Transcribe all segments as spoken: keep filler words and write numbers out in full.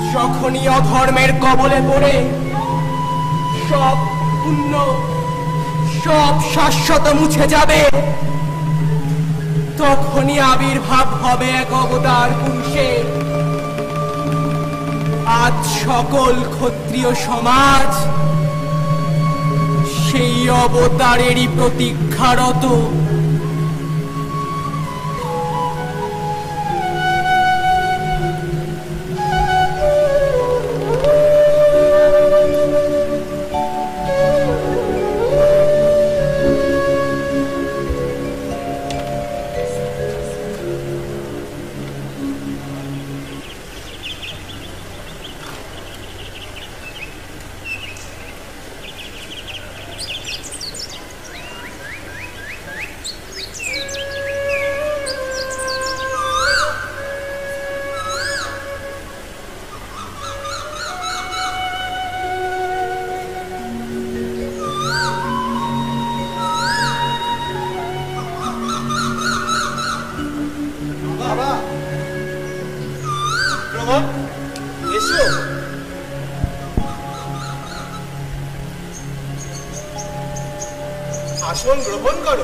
যখনই অধর্মের কবলে পড়ে সব পুণ্য সব শাশ্বত মুছে যাবে, তখনই আবির্ভাব হবে এক অবতার পুরুষের। আজ সকল ক্ষত্রিয় সমাজ সেই অবতারেরই প্রতীক্ষারত। আসন গ্রহণ করো।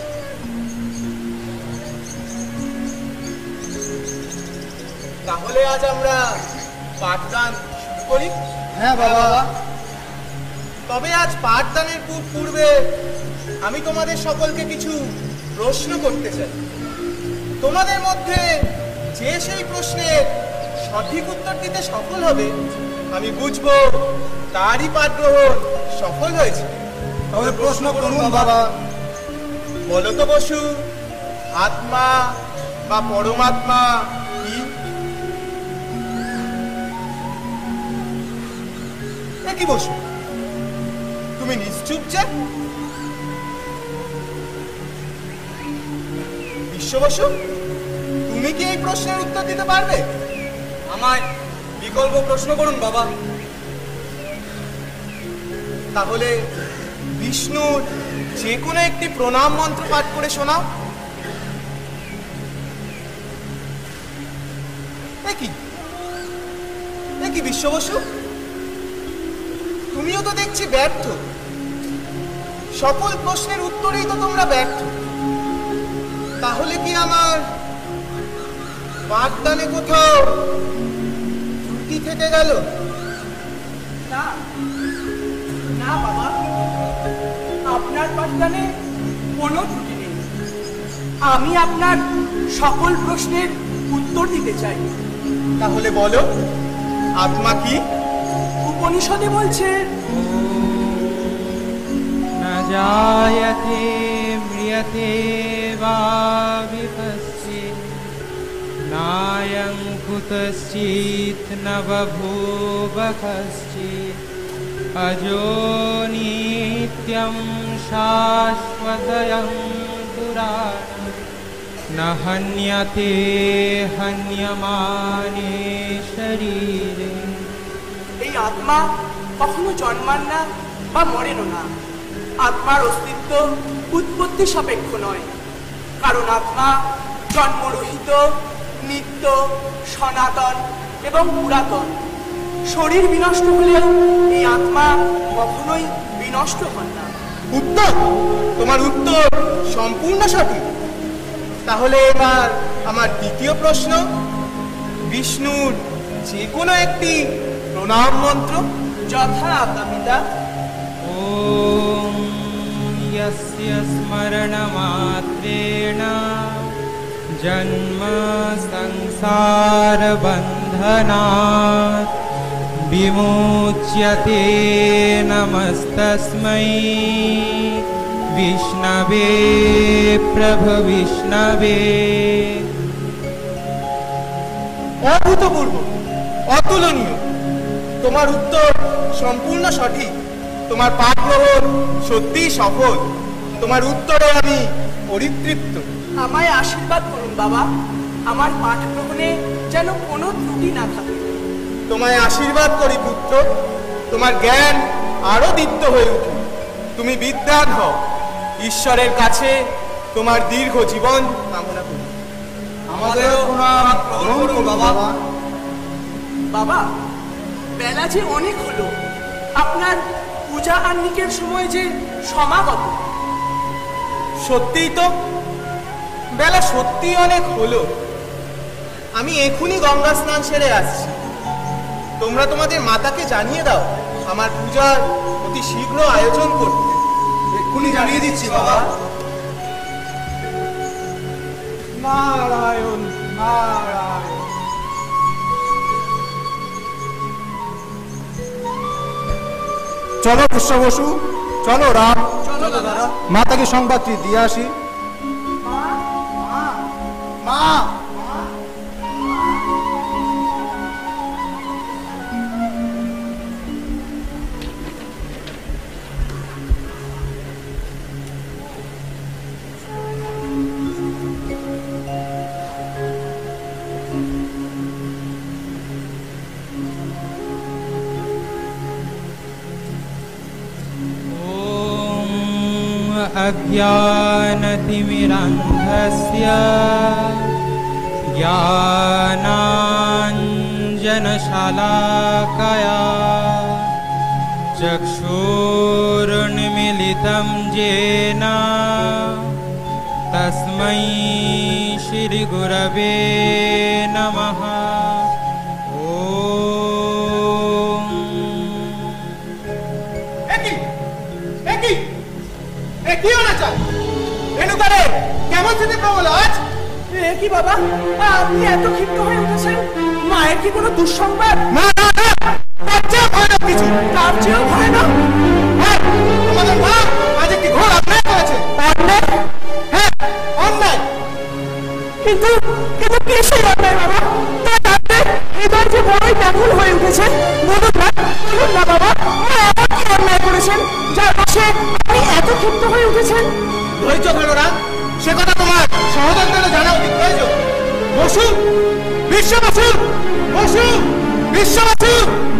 তাহলে আজ আমরা পাঠদান শুরু করি। হ্যাঁ বাবা। তবে আজ পাঠদানের পূর্বে আমি তোমাদের সকলকে কিছু প্রশ্ন করতে চাই। তোমাদের মধ্যে যে সেই প্রশ্নের সঠিক উত্তর দিতে সফল হবে, আমি বুঝবো তারই পাঠ গ্রহণ সফল হয়েছে। তবে প্রশ্ন করুন বাবা। বলো তো বসু, আত্মা বা পরমাত্মা কি? কি বসু, তুমি নিশ্চুপ যে? বিশ্ব বসু, তুমি কি এই প্রশ্নের উত্তর দিতে পারবে? আমায় বিকল্প প্রশ্ন করুন বাবা। তাহলে বিষ্ণুর যে কোনো একটি প্রণাম মন্ত্র পাঠ করে শোনাও। একই একই বিশ্ব বসু, তুমিও তো দেখছি ব্যর্থ। সকল প্রশ্নের উত্তরেই তো তোমরা ব্যর্থ। তাহলে কি আমার পাঠদানে কোথাও ত্রুটি থেকে গেল? না না বাবা, আপনার পাঠদানে কোনো ত্রুটি নেই। আমি আপনার সকল প্রশ্নের উত্তর দিতে চাই। তাহলে বলো, আত্মা কি? উপনিষদে বলছে, না জায়তে ম্রিয়তে বা বিপশ্যিত, নায়ং কুতশ্চিৎ ন বভূব কশ্চিৎ, অজো নিত্যং শাশ্বতয়ং পুরাণং, ন হন্যতে হন্যমানে শরীরে। এই আত্মা কখনো জন্মান না বা মরেনও না। আত্মার অস্তিত্ব উৎপত্তি সাপেক্ষ নয়, কারণ আত্মা জন্মরহিত, নিত্য, সনাতন এবং পুরাতন। শরীর বিনষ্ট হলেও এই আত্মা কখনোই বিনষ্ট হন না। উত্তর, তোমার উত্তর সম্পূর্ণ সঠিক। তাহলে এবার আমার দ্বিতীয় প্রশ্ন, বিষ্ণুর যে কোনো একটি প্রণাম মন্ত্র। যথা আজ্ঞা পিতা। ওম यस्य स्मरणमात्रेण जन्म संसार बन्धनात् विमुच्यते नमस्तस्मै विष्णवे प्रभु विष्णवे। অভূতপূর্ব, অতুলনীয়। তোমার উত্তর সম্পূর্ণ সঠিক। তোমার পাঠ গ্রহণ সত্যিই সফল। তোমার উত্তরে আমি পরিতৃপ্ত। আমায় আশীর্বাদ করুন বাবা, আমার পাঠ গ্রহণে যেন কোনো ত্রুটি না থাকে। তোমায় আশীর্বাদ করি পুত্র, তোমার জ্ঞান আরো দীপ্ত হয়ে উঠে। তুমি বিদ্বান হও। ঈশ্বরের কাছে তোমার দীর্ঘ জীবন কামনা করি। আমাদের প্রণাম গ্রহণ করুন বাবা। বাবা, বেলা যে অনেক হলো, আপনার পূজা আহ্নিকের সময় যে সমাগত। সত্যিই তো, বেলা সত্যি অনেক হলো। আমি এখনই গঙ্গা স্নান সেরে আসছি। তোমরা তোমাদের মাতাকে জানিয়ে দাও আমার পূজার অতি শীঘ্র আয়োজন করতে। এক্ষুনি জানিয়ে দিচ্ছি বাবা। নারায়ণ নারায়ণ। চলো পুষ্য বসু, চলো রাম, চলো দাদা। মাতাকে সংবাদটি দিয়ে আসি। মা, अज्ञानतिमिरन्धस्य ज्ञानाञ्जनशलाकया चक्षुरुन्मिलितं येन तस्मै श्रीगुरवे नमः। কেমন স্থিতি প্রবল আজ? কি বাবা, আপনি এত ক্ষিপ্ত হয়ে উঠেছেন? মায়ের কি কোনো দুঃসংবাদ? না না না, তার চেয়েও ভয়ানক কিছু। তার চেয়েও ভয় না? হ্যাঁ, তোমাদের মা আজ একটি ঘোর অন্যায় করেছে। অন্যায়? হ্যাঁ, অন্যায়। কিন্তু কিন্তু কি সেই অন্যায় বাবা? তার ডাকতে এবার যে বড়ই ব্যাকুল হয়ে উঠেছে। বলুন না, বলুন না বাবা, মা এমন কি অন্যায় করেছেন যার বসে আপনি এত ক্ষিপ্ত হয়ে উঠেছেন? ধৈর্য ধরো না, সে কথা তোমার সহোদরদের জানা অতি প্রয়োজন। বসু, বিশ্ব বসু, বসু, বিশ্ব বসু।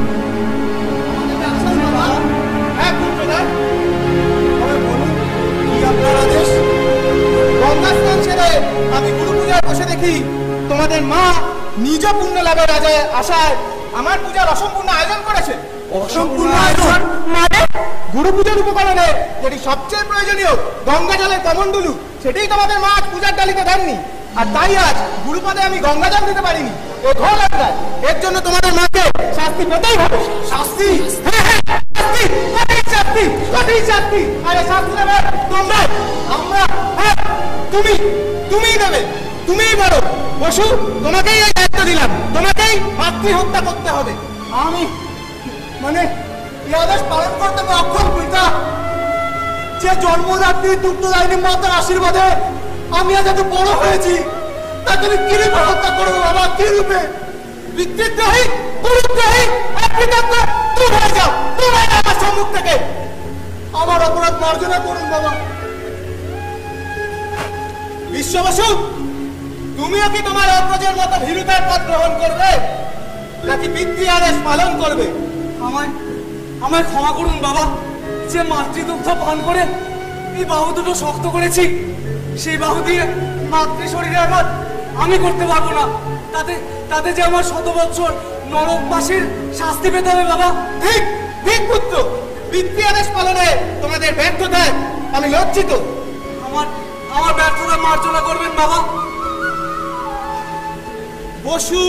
হ্যাঁ পুত্রদা, বলুন কি আপনার আদেশ? গঙ্গা স্নান সেরে আমি গুরু পূজায় বসে দেখি তোমাদের মা নিজ পুণ্য লাভের আশায় আশায় আমার পূজার অসম্পূর্ণ আয়োজন করেছে। অসম্পূর্ণ আয়োজন মানে? গুরু পূজার উপকরণে যেটি সবচেয়ে প্রয়োজনীয় গঙ্গা জলের কমণ্ডলু, সেটাই তোমাদের মা আজ পূজার ডালিতে দেননি। আর তাই আজ গুরুপদে আমি গঙ্গা জল দিতে পারিনি। এ ঘোর অন্যায়। এর জন্য তোমাদের মাকে শাস্তি পেতেই হবে। শাস্তি? হ্যাঁ হ্যাঁ, শাস্তি, কঠিন শাস্তি, কঠিন শাস্তি। আরে শাস্তি দেবে তোমরা, আমরা? হ্যাঁ, তুমি, তুমিই দেবে, তুমিই বলো। বসু, তোমাকেই এই দায়িত্ব দিলাম। তোমাকেই মাতৃ হত্যা করতে হবে। আমি মানে এই আদেশ পালন করতে আমি অক্ষম পিতা। যে জন্মদাত্রী দুগ্ধদায়িনী মাতার আশীর্বাদে আমি আজ এত বড় হয়েছি, তা তুমি কি রূপে হত্যা করবো বাবা? কি রূপে? পিতৃদ্রোহী, গুরুদ্রোহী, অকৃতজ্ঞ, তুমি হয়ে যাও, তুমি হয়ে যাও আমার সম্মুখ থেকে। আমার অপরাধ মার্জনা করুন বাবা। বিশ্ব বসু, তুমিও কি তোমার অগ্রজের মতো ভীরুতার পথ গ্রহণ করবে, নাকি পিতৃ আদেশ পালন করবে? আমায় আমায় ক্ষমা করুন বাবা। যে মাতৃদুগ্ধ পান করে এই বাহু দুটো শক্ত করেছি, সেই বাহু দিয়ে মাতৃ শরীরে আঘাত আমি করতে পারবো না। তাতে তাতে যে আমার শত বৎসর নরকবাসীর শাস্তি পেতে হবে বাবা। ঠিক ঠিক পুত্র, পিতৃ আদেশ পালনে তোমাদের ব্যর্থতায় আমি লজ্জিত। আমার আমার ব্যর্থতা মার্জনা করবেন বাবা। বসু,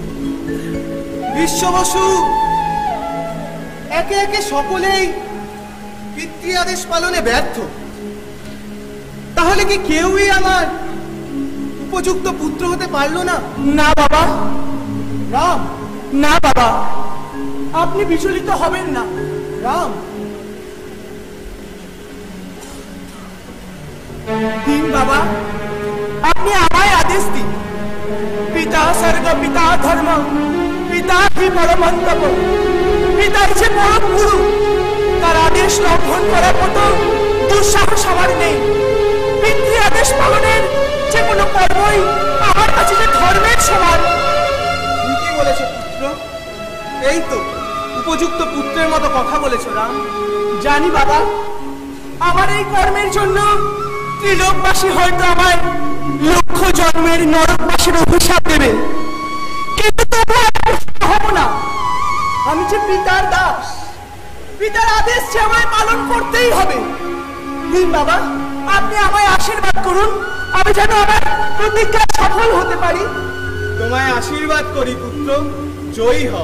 বিশ্ব বসু, একে একে সকলেই পিতৃ আদেশ পালনে ব্যর্থ। তাহলে কি কেউই আমার উপযুক্ত পুত্র হতে পারলো না? না বাবা, রাম, না বাবা, আপনি বিচলিত হবেন না। রাম, দিন বাবা, আপনি আমায় আদেশ দিন। পিতা স্বর্গ, পিতা ধর্ম, পিতা হি পরমন্তপ, পিতাই যে পরম গুরু, তার আদেশ লঙ্ঘন করার মতো দুঃসাহস আমার নেই। পিতৃ আদেশ পালনের যে কোনো কর্মই আমার কাছে যে ধর্মের সমান। ঠিকই বলেছ পুত্র, এই তো উপযুক্ত পুত্রের মতো কথা বলেছ রাম। জানি বাবা, আমার এই কর্মের জন্য ত্রিলোকবাসী হয়তো আমায় লক্ষ জন্মের নরকবাসীর অভিশাপ দেবে, কিন্তু তবু হব না। আমি যে পিতার দাস, পিতার আদেশ যে আমায় পালন করতেই হবে। দিন বাবা, আপনি আমায় আশীর্বাদ করুন, আমি যেন আমার প্রতিজ্ঞা সফল হতে পারি। তোমায় আশীর্বাদ করি পুত্র, জয়ী হও।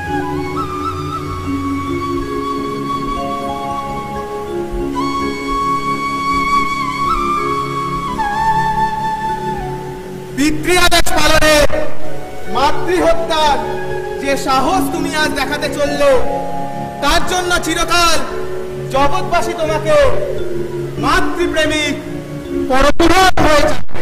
পিতৃ আদেশ পালনে মাতৃ হত্যার যে সাহস তুমি আজ দেখাতে চললে, তার জন্য চিরকাল জগৎবাসী তোমাকে মাতৃপ্রেমিক পরপুরুষ হয়ে যাবে।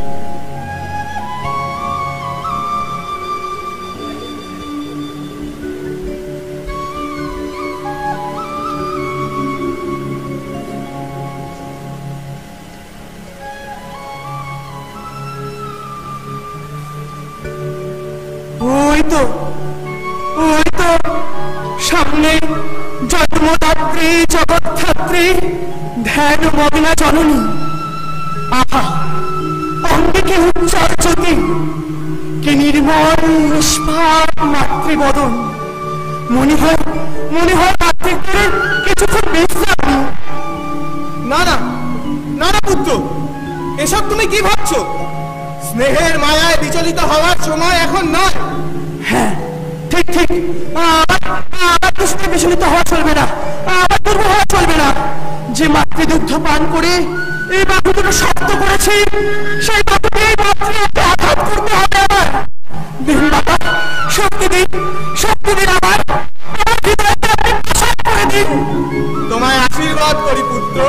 ওই তো ওই তো সামনে জন্মদাত্রী জগৎধাত্রী ধ্যান মগ্না জননী। আহা, অঙ্গে কি উজ্জ্বল জ্যোতি, কি নির্মল নিষ্পাপ মাতৃবদন। মনে হয় মনে হয় মাতৃত্বের কিছুক্ষণ বিশ্রাম। না না না না পুত্র, এসব তুমি কি ভাবছো? স্নেহের মায়ায় বিচলিত হওয়ার সময় এখন নয়। হ্যাঁ, ঠিক ঠিক, আমার দৃষ্টি বিচলিত হওয়া চলবে না, আমার দুর্বল হওয়া চলবে না। যে মাতৃদুগ্ধ পান করে এই বাহু দুটো শক্ত করেছি, সেই বাহুকে এই মাতৃকে আঘাত করতে হবে আমার। দিন বাবা, শক্তি দিন, শক্তি দিন আমার, আমার হৃদয়কে আপনি প্রসাদ করে দিন। তোমায় আশীর্বাদ করি পুত্র।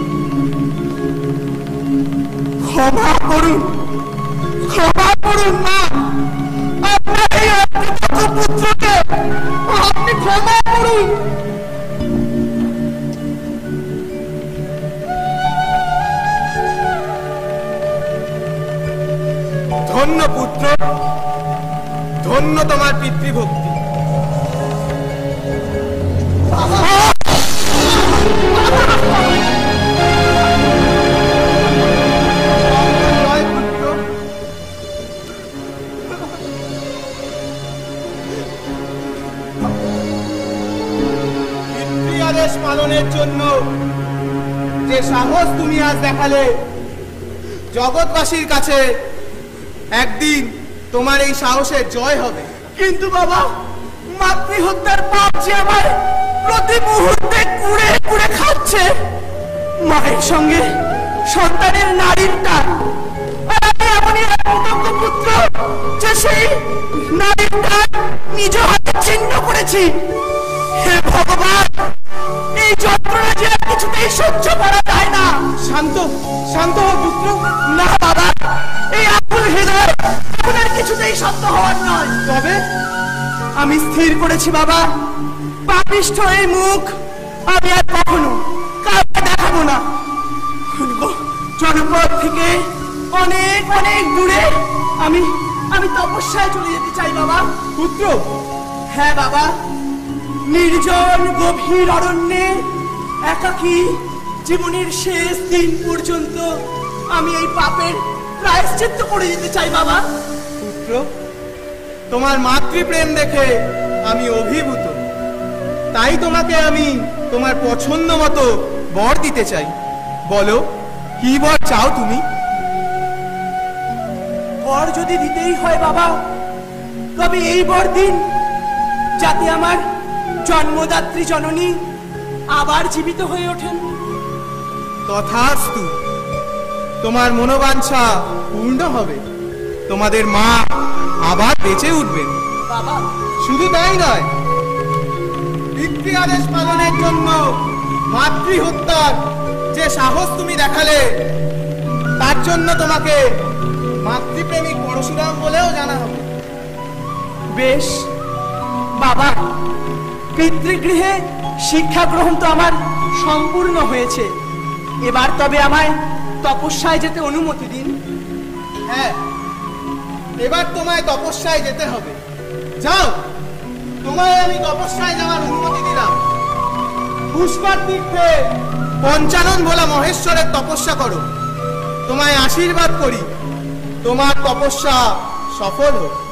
ক্ষমা করুন, ক্ষমা করুন মা, আপনার এই অকৃতজ্ঞ পুত্রকে আপনি ক্ষমা করুন। ধন্য পুত্র, ধন্য তোমার পিতৃভক্তি। পিতৃ আদেশ পালনের জন্য যে সাহস তুমি আজ দেখালে, জগৎবাসীর কাছে একদিন তোমার এই সাহসের জয় হবে। কিন্তু বাবা, মাতৃ হত্যার পাপ যে আমার প্রতি মুহূর্তে কুড়ে কুড়ে খাচ্ছে। মায়ের সঙ্গে সন্তানের নারীর টান, আর আমি এমনই এক অকৃতজ্ঞ পুত্র যে সেই নারীর টান নিজ হাতে ছিন্ন করেছি। হে ভগবান, এই যন্ত্রণা যে আর কিছুতেই সহ্য করা যায় না। শান্ত শান্ত হও পুত্র। না বাবা, এই আকুল হৃদয় এখন আর কিছুতেই শান্ত হওয়ার নয়। তবে আমি স্থির করেছি বাবা, পাপিষ্ঠ এই মুখ আমি আর কখনো কাউকে দেখাবো না। জনপদ থেকে অনেক অনেক দূরে আমি আমি তপস্যায় চলে যেতে চাই বাবা। পুত্র, হ্যাঁ বাবা, নির্জন গভীর অরণ্যে একাকী জীবনের শেষ দিন পর্যন্ত আমি এই পাপের প্রায়শ্চিত্ত করে যেতে চাই বাবা। পুত্র, তোমার মাতৃপ্রেম দেখে আমি অভিভূত, তাই তোমাকে আমি তোমার পছন্দ মতো বর দিতে চাই। বলো, কি বর চাও তুমি? বর যদি দিতেই হয় বাবা, তবে এই বর দিন যাতে আমার জন্মদাত্রী জননী আবার জীবিত হয়ে ওঠেন। তথাস্তু, তোমার মনোবাঞ্ছা পূর্ণ হবে, তোমাদের মা আবার বেঁচে উঠবেন। বাবা, শুধু তাই নয়, পিতৃ আদেশ পালনের জন্য মাতৃ হত্যার যে সাহস তুমি দেখালে, তার জন্য তোমাকে মাতৃপ্রেমিক পরশুরাম বলেও জানা হবে। বেশ বাবা, পিতৃগৃহে শিক্ষা গ্রহণ তো আমার সম্পূর্ণ হয়েছে, এবার তবে আমায় তপস্যায় যেতে অনুমতি দিন। হ্যাঁ, এবার তোমায় তপস্যায় যেতে হবে। যাও, তোমায় আমি তপস্যায় যাওয়ার অনুমতি দিলাম। পুষ্পার তীর্থে পঞ্চানন ভোলা মহেশ্বরের তপস্যা করো। তোমায় আশীর্বাদ করি, তোমার তপস্যা সফল হোক।